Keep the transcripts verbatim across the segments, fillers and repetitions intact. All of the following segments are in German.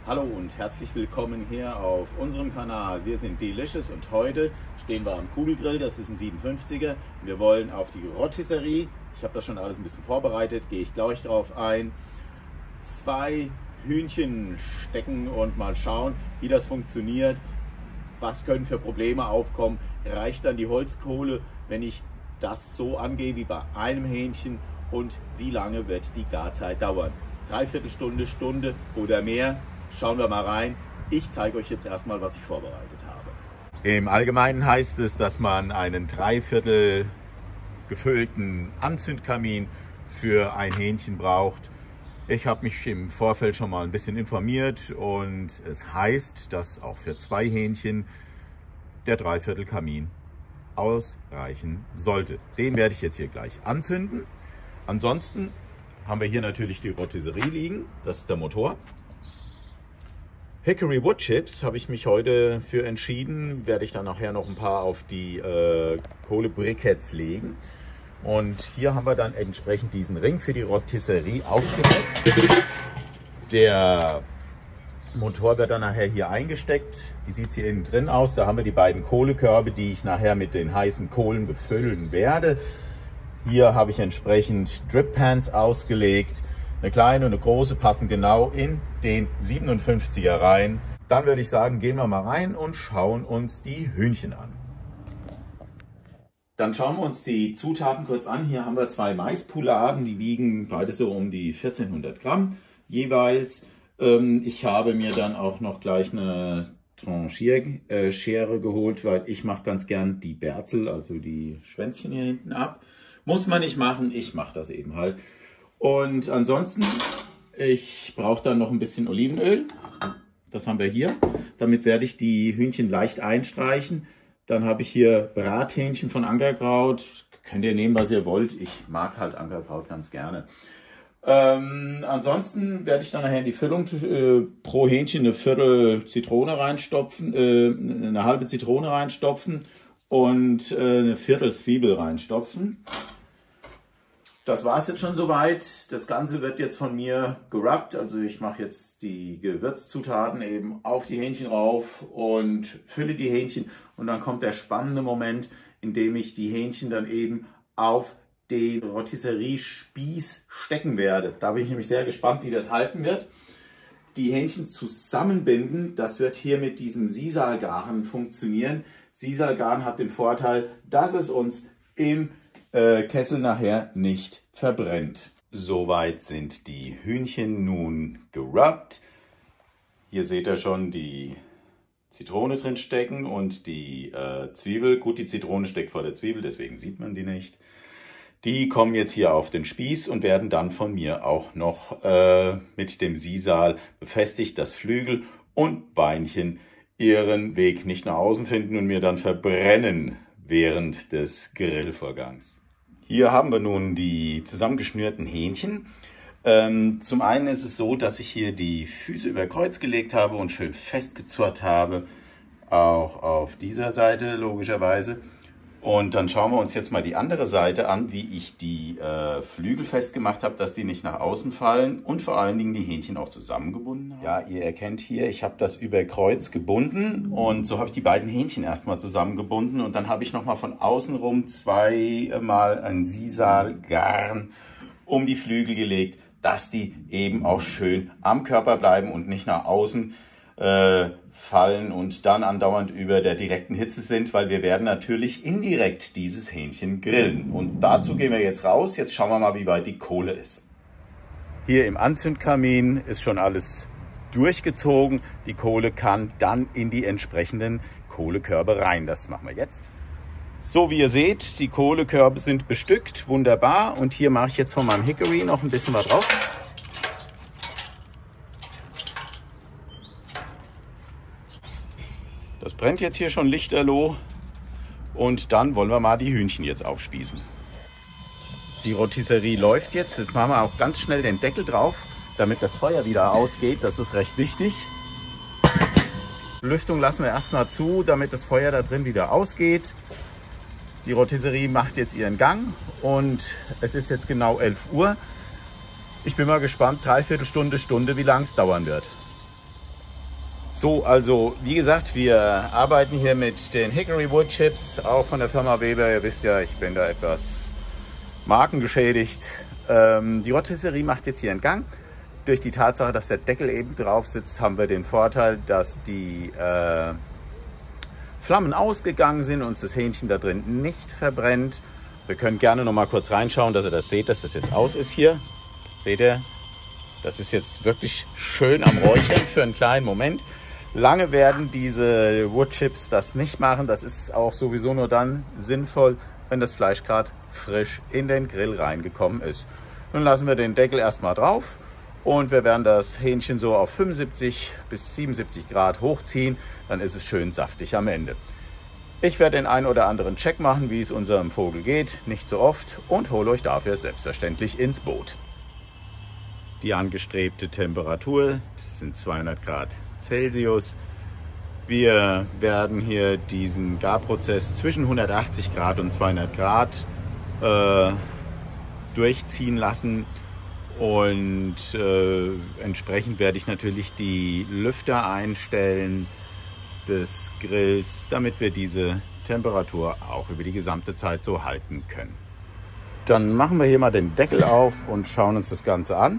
Hallo und herzlich willkommen hier auf unserem Kanal. Wir sind Delicious und heute stehen wir am Kugelgrill, das ist ein siebenundfünfziger. Wir wollen auf die Rotisserie, ich habe das schon alles ein bisschen vorbereitet, gehe ich gleich drauf ein, zwei Hühnchen stecken und mal schauen, wie das funktioniert. Was können für Probleme aufkommen? Reicht dann die Holzkohle, wenn ich das so angehe wie bei einem Hähnchen? Und wie lange wird die Garzeit dauern? Dreiviertelstunde, Stunde oder mehr? Schauen wir mal rein. Ich zeige euch jetzt erstmal, was ich vorbereitet habe. Im Allgemeinen heißt es, dass man einen dreiviertel gefüllten Anzündkamin für ein Hähnchen braucht. Ich habe mich im Vorfeld schon mal ein bisschen informiert und es heißt, dass auch für zwei Hähnchen der dreiviertel Kamin ausreichen sollte. Den werde ich jetzt hier gleich anzünden. Ansonsten haben wir hier natürlich die Rotisserie liegen. Das ist der Motor. Hickory Wood Chips habe ich mich heute für entschieden. Werde ich dann nachher noch ein paar auf die äh, Kohlebriketts legen. Und hier haben wir dann entsprechend diesen Ring für die Rotisserie aufgesetzt. Der Motor wird dann nachher hier eingesteckt. Wie sieht es hier innen drin aus? Da haben wir die beiden Kohlekörbe, die ich nachher mit den heißen Kohlen befüllen werde. Hier habe ich entsprechend Drip Pans ausgelegt. Eine kleine und eine große passen genau in den siebenundfünfziger rein. Dann würde ich sagen, gehen wir mal rein und schauen uns die Hühnchen an. Dann schauen wir uns die Zutaten kurz an. Hier haben wir zwei Maispoularden, die wiegen beide so um die vierzehnhundert Gramm jeweils. Ich habe mir dann auch noch gleich eine Tranchierschere geholt, weil ich mache ganz gern die Bärzel, also die Schwänzchen hier hinten ab. Muss man nicht machen, ich mache das eben halt. Und ansonsten, ich brauche dann noch ein bisschen Olivenöl. Das haben wir hier. Damit werde ich die Hühnchen leicht einstreichen. Dann habe ich hier Brathähnchen von Ankerkraut. Könnt ihr nehmen, was ihr wollt. Ich mag halt Ankerkraut ganz gerne. Ähm, ansonsten werde ich dann nachher in die Füllung äh, pro Hähnchen eine Viertel Zitrone reinstopfen, äh, eine halbe Zitrone reinstopfen und äh, eine Viertel Zwiebel reinstopfen. Das war es jetzt schon soweit. Das Ganze wird jetzt von mir gerubbt. Also ich mache jetzt die Gewürzzutaten eben auf die Hähnchen rauf und fülle die Hähnchen. Und dann kommt der spannende Moment, in dem ich die Hähnchen dann eben auf den Rotisserie-Spieß stecken werde. Da bin ich nämlich sehr gespannt, wie das halten wird. Die Hähnchen zusammenbinden, das wird hier mit diesem Sisalgarn funktionieren. Sisalgarn hat den Vorteil, dass es uns im Kessel nachher nicht verbrennt. Soweit sind die Hühnchen nun gerubbt. Hier seht ihr schon die Zitrone drin stecken und die äh, Zwiebel. Gut, die Zitrone steckt vor der Zwiebel, deswegen sieht man die nicht. Die kommen jetzt hier auf den Spieß und werden dann von mir auch noch äh, mit dem Sisal befestigt, dass Flügel und Beinchen ihren Weg nicht nach außen finden und mir dann verbrennen während des Grillvorgangs. Hier haben wir nun die zusammengeschnürten Hähnchen. Ähm, zum einen ist es so, dass ich hier die Füße über Kreuz gelegt habe und schön festgezurrt habe. Auch auf dieser Seite logischerweise. Und dann schauen wir uns jetzt mal die andere Seite an, wie ich die äh, Flügel festgemacht habe, dass die nicht nach außen fallen und vor allen Dingen die Hähnchen auch zusammengebunden habe. Ja, ihr erkennt hier, ich habe das über Kreuz gebunden und so habe ich die beiden Hähnchen erstmal zusammengebunden und dann habe ich nochmal von außen rum zweimal ein Sisalgarn um die Flügel gelegt, dass die eben auch schön am Körper bleiben und nicht nach außen äh, fallen und dann andauernd über der direkten Hitze sind, weil wir werden natürlich indirekt dieses Hähnchen grillen. Und dazu gehen wir jetzt raus. Jetzt schauen wir mal, wie weit die Kohle ist. Hier im Anzündkamin ist schon alles durchgezogen. Die Kohle kann dann in die entsprechenden Kohlekörbe rein. Das machen wir jetzt. So, wie ihr seht, die Kohlekörbe sind bestückt. Wunderbar. Und hier mache ich jetzt von meinem Hickory noch ein bisschen was drauf. Das brennt jetzt hier schon lichterloh und dann wollen wir mal die Hühnchen jetzt aufspießen. Die Rotisserie läuft jetzt. Jetzt machen wir auch ganz schnell den Deckel drauf, damit das Feuer wieder ausgeht. Das ist recht wichtig. Lüftung lassen wir erstmal zu, damit das Feuer da drin wieder ausgeht. Die Rotisserie macht jetzt ihren Gang und es ist jetzt genau elf Uhr. Ich bin mal gespannt, dreiviertel Stunde, Stunde, wie lang es dauern wird. So, also wie gesagt, wir arbeiten hier mit den Hickory Wood Chips, auch von der Firma Weber. Ihr wisst ja, ich bin da etwas markengeschädigt. Ähm, die Rotisserie macht jetzt hier einen Gang. Durch die Tatsache, dass der Deckel eben drauf sitzt, haben wir den Vorteil, dass die äh, Flammen ausgegangen sind und uns das Hähnchen da drin nicht verbrennt. Wir können gerne noch mal kurz reinschauen, dass ihr das seht, dass das jetzt aus ist hier. Seht ihr? Das ist jetzt wirklich schön am Räuchern für einen kleinen Moment. Lange werden diese Woodchips das nicht machen. Das ist auch sowieso nur dann sinnvoll, wenn das Fleisch gerade frisch in den Grill reingekommen ist. Nun lassen wir den Deckel erstmal drauf und wir werden das Hähnchen so auf fünfundsiebzig bis siebenundsiebzig Grad hochziehen. Dann ist es schön saftig am Ende. Ich werde den einen oder anderen Check machen, wie es unserem Vogel geht. Nicht so oft und hole euch dafür selbstverständlich ins Boot. Die angestrebte Temperatur sind zweihundert Grad Celsius. Wir werden hier diesen Garprozess zwischen hundertachtzig Grad und zweihundert Grad äh, durchziehen lassen. Und äh, entsprechend werde ich natürlich die Lüfter einstellen des Grills, damit wir diese Temperatur auch über die gesamte Zeit so halten können. Dann machen wir hier mal den Deckel auf und schauen uns das Ganze an.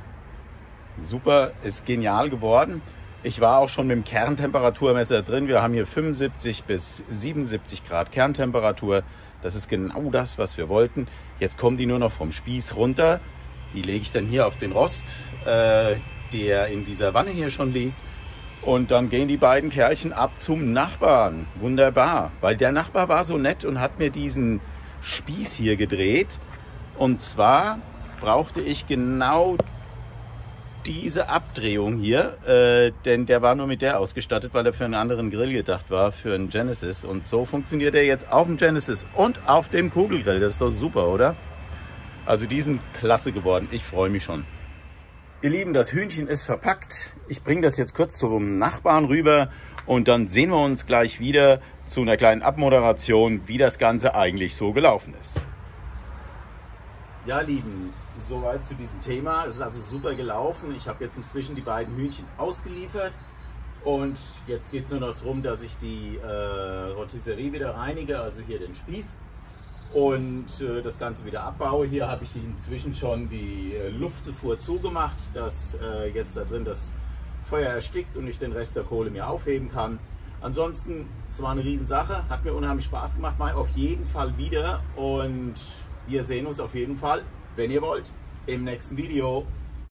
Super, ist genial geworden. Ich war auch schon mit dem Kerntemperaturmesser drin. Wir haben hier fünfundsiebzig bis siebenundsiebzig Grad Kerntemperatur. Das ist genau das, was wir wollten. Jetzt kommen die nur noch vom Spieß runter. Die lege ich dann hier auf den Rost, äh, der in dieser Wanne hier schon liegt. Und dann gehen die beiden Kerlchen ab zum Nachbarn. Wunderbar, weil der Nachbar war so nett und hat mir diesen Spieß hier gedreht. Und zwar brauchte ich genau diese Abdrehung hier, äh, denn der war nur mit der ausgestattet, weil er für einen anderen Grill gedacht war, für einen Genesis. Und so funktioniert er jetzt auf dem Genesis und auf dem Kugelgrill. Das ist doch super, oder? Also die sind klasse geworden. Ich freue mich schon. Ihr Lieben, das Hühnchen ist verpackt. Ich bringe das jetzt kurz zum Nachbarn rüber und dann sehen wir uns gleich wieder zu einer kleinen Abmoderation, wie das Ganze eigentlich so gelaufen ist. Ja, Lieben, soweit zu diesem Thema. Es ist also super gelaufen. Ich habe jetzt inzwischen die beiden Hühnchen ausgeliefert und jetzt geht es nur noch darum, dass ich die äh, Rotisserie wieder reinige, also hier den Spieß, und äh, das Ganze wieder abbaue. Hier habe ich inzwischen schon die äh, Luftzufuhr zugemacht, dass äh, jetzt da drin das Feuer erstickt und ich den Rest der Kohle mir aufheben kann. Ansonsten, es war eine Riesensache, hat mir unheimlich Spaß gemacht, mal auf jeden Fall wieder, und wir sehen uns auf jeden Fall, wenn ihr wollt, im nächsten Video.